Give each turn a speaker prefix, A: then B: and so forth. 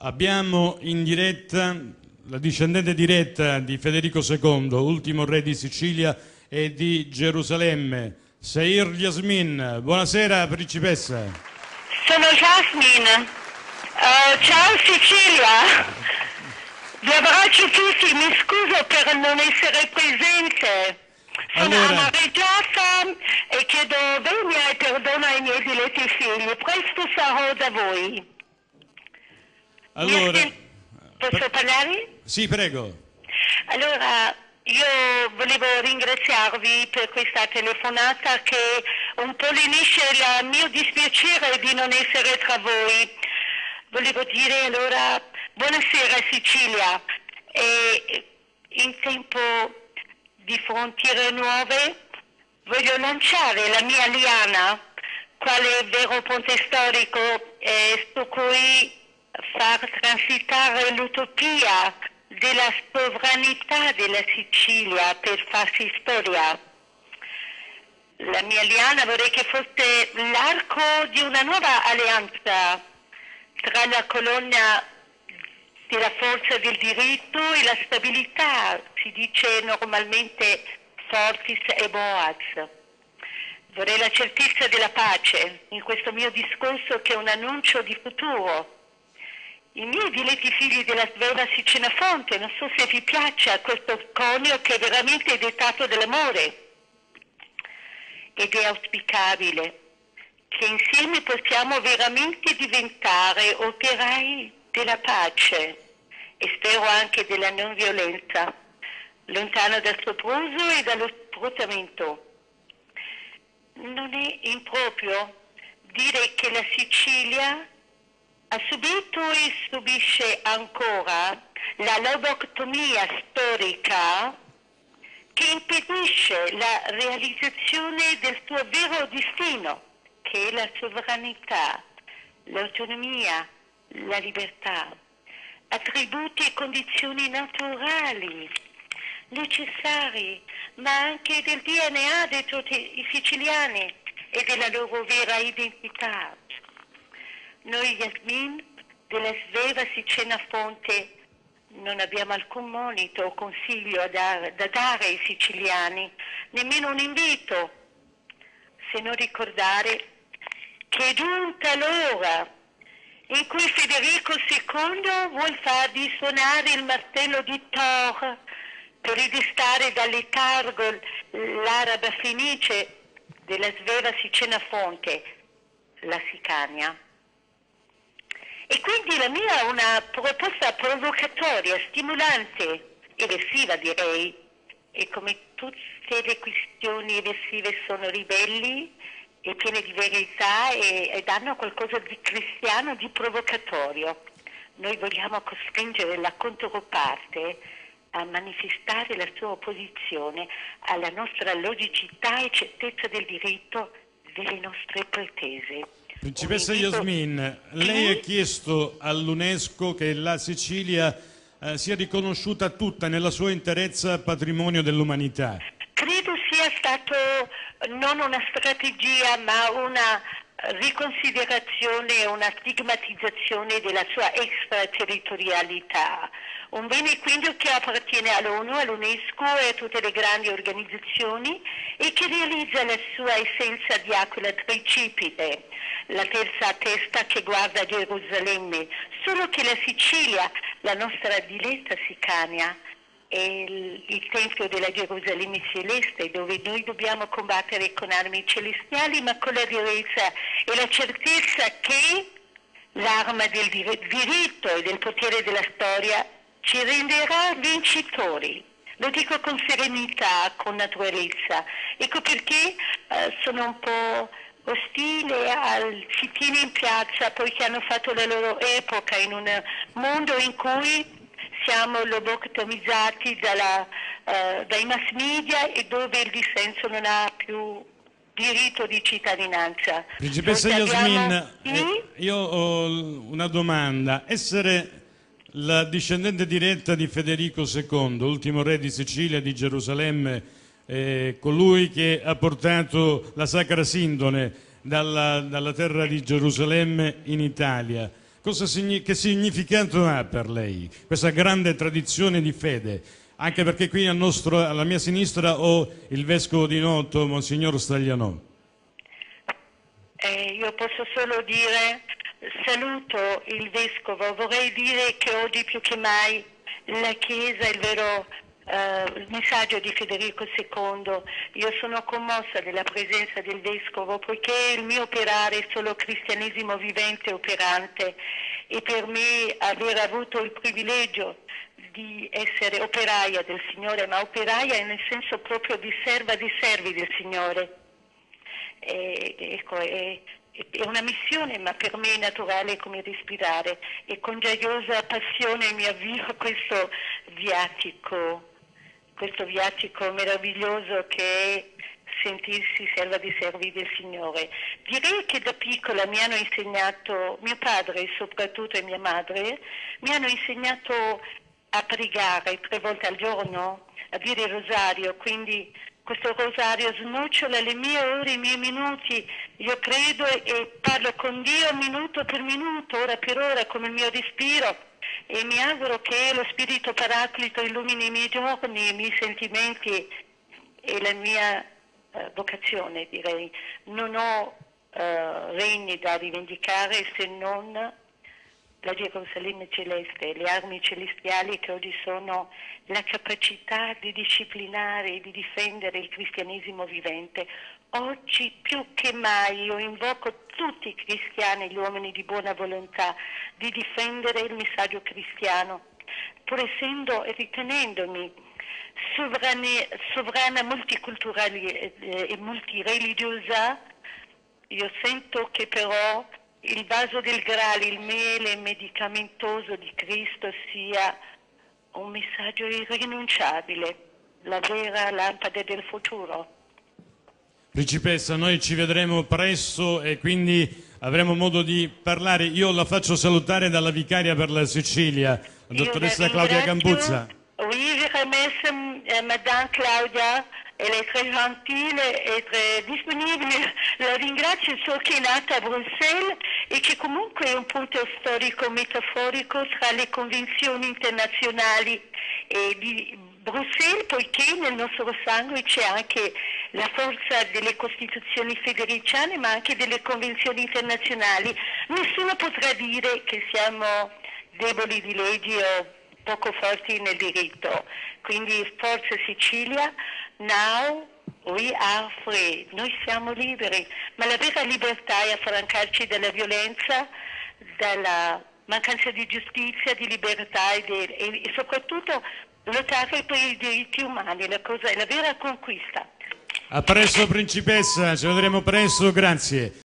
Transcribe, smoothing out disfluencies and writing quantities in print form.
A: Abbiamo in diretta la discendente diretta di Federico II, ultimo re di Sicilia e di Gerusalemme, Seir Yasmin. Buonasera, principessa.
B: Sono Jasmine. Ciao Sicilia. Vi abbraccio tutti, mi scuso per non essere presente. Sono amareggiata e chiedo venia e perdono ai miei diletti figli. Presto sarò da voi.
A: Allora,
B: posso parlare?
A: Sì, prego.
B: Allora, io volevo ringraziarvi per questa telefonata che un po' lenisce il mio dispiacere di non essere tra voi. Volevo dire allora buonasera Sicilia, e in tempo di frontiere nuove voglio lanciare la mia liana quale vero ponte storico su cui far transitare l'utopia della sovranità della Sicilia per farsi storia. La mia liana vorrei che fosse l'arco di una nuova alleanza tra la colonna della forza del diritto e la stabilità, si dice normalmente Fortis e Boaz. Vorrei la certezza della pace in questo mio discorso che è un annuncio di futuro. I miei diletti figli della sveva Sicena-Fonte, non so se vi piaccia questo conio che è veramente dettato dall'amore, ed è auspicabile che insieme possiamo veramente diventare operai della pace e spero anche della non violenza, lontano dal sopruso e dallo sfruttamento. Non è improprio dire che la Sicilia ha subito e subisce ancora la lobotomia storica che impedisce la realizzazione del suo vero destino, che è la sovranità, l'autonomia, la libertà, attributi e condizioni naturali, necessari, ma anche del DNA di tutti i siciliani e della loro vera identità. Noi Yasmin della sveva Sicena-Fonte non abbiamo alcun monito o consiglio da dare ai siciliani, nemmeno un invito, se non ricordare che è giunta l'ora in cui Federico II vuol far risuonare il martello di Thor per ridestare dal letargo l'araba fenice della sveva Sicena-Fonte, la Sicania. E quindi la mia è una proposta provocatoria, stimolante, eversiva direi, e come tutte le questioni eversive sono ribelli e piene di verità e danno qualcosa di cristiano, di provocatorio. Noi vogliamo costringere la controparte a manifestare la sua opposizione alla nostra logicità e certezza del diritto delle nostre pretese.
A: Principessa Yasmin, lei ha chiesto all'UNESCO che la Sicilia sia riconosciuta tutta nella sua interezza patrimonio dell'umanità.
B: Credo sia stato non una strategia ma una riconsiderazione, una stigmatizzazione della sua extraterritorialità. Un bene quindi che appartiene all'ONU, all'UNESCO e a tutte le grandi organizzazioni e che realizza la sua essenza di aquila tricipite, la terza testa che guarda Gerusalemme, solo che la Sicilia, la nostra diletta Sicania, è il tempio della Gerusalemme celeste, dove noi dobbiamo combattere con armi celestiali, ma con la durezza e la certezza che l'arma del diritto e del potere della storia ci renderà vincitori. Lo dico con serenità, con naturalezza. Ecco perché sono un po' ostile al sit-in in piazza, poiché hanno fatto la loro epoca in un mondo in cui siamo lobotomizzati dai mass media e dove il dissenso non ha più diritto di cittadinanza.
A: Principessa Yasmin, io ho una domanda. Essere la discendente diretta di Federico II, ultimo re di Sicilia e di Gerusalemme, colui che ha portato la Sacra Sindone dalla terra di Gerusalemme in Italia, che significato ha per lei questa grande tradizione di fede? Anche perché qui alla mia sinistra ho il vescovo di Noto, Monsignor Staglianò.
B: Io posso solo dire, saluto il vescovo, vorrei dire che oggi più che mai la Chiesa è il vero messaggio di Federico II. Io sono commossa della presenza del vescovo poiché il mio operare è solo cristianesimo vivente e operante, e per me aver avuto il privilegio di essere operaia del Signore, ma operaia nel senso proprio di serva di servi del Signore. Ecco, è una missione, ma per me è naturale come respirare, e con gioiosa passione mi avvio a questo viatico meraviglioso che è sentirsi serva di servi del Signore. Direi che da piccola mi hanno insegnato, mio padre soprattutto e mia madre, mi hanno insegnato a pregare 3 volte al giorno, a dire il rosario, quindi questo rosario snocciola le mie ore, i miei minuti, io credo e parlo con Dio minuto per minuto, ora per ora, come il mio respiro, e mi auguro che lo Spirito Paraclito illumini i miei giorni, i miei sentimenti e la mia vocazione, direi. Non ho regni da rivendicare se non la Gerusalemme celeste, le armi celestiali che oggi sono la capacità di disciplinare e di difendere il cristianesimo vivente. Oggi più che mai io invoco tutti i cristiani, gli uomini di buona volontà, di difendere il messaggio cristiano, pur essendo e ritenendomi sovrana multiculturale e multireligiosa. Io sento che però il vaso del Graal, il miele medicamentoso di Cristo, sia un messaggio irrinunciabile, la vera lampada del futuro.
A: Principessa, noi ci vedremo presto e quindi avremo modo di parlare. Io la faccio salutare dalla vicaria per la Sicilia, la dottoressa Claudia Campuzza.
B: Oui, je remercie Madame Claudia, elle est très gentile e très disponibile. La ringrazio, so che è nata a Bruxelles e che comunque è un punto storico metaforico tra le convenzioni internazionali di Bruxelles, poiché nel nostro sangue c'è anche la forza delle costituzioni federiciane, ma anche delle convenzioni internazionali. Nessuno potrà dire che siamo deboli di leggi o poco forti nel diritto. Quindi forza Sicilia, now we are free, noi siamo liberi, ma la vera libertà è affrancarci dalla violenza, dalla mancanza di giustizia, di libertà e soprattutto lottare per i diritti umani, è la vera conquista.
A: A presto principessa, ci vedremo presto, grazie.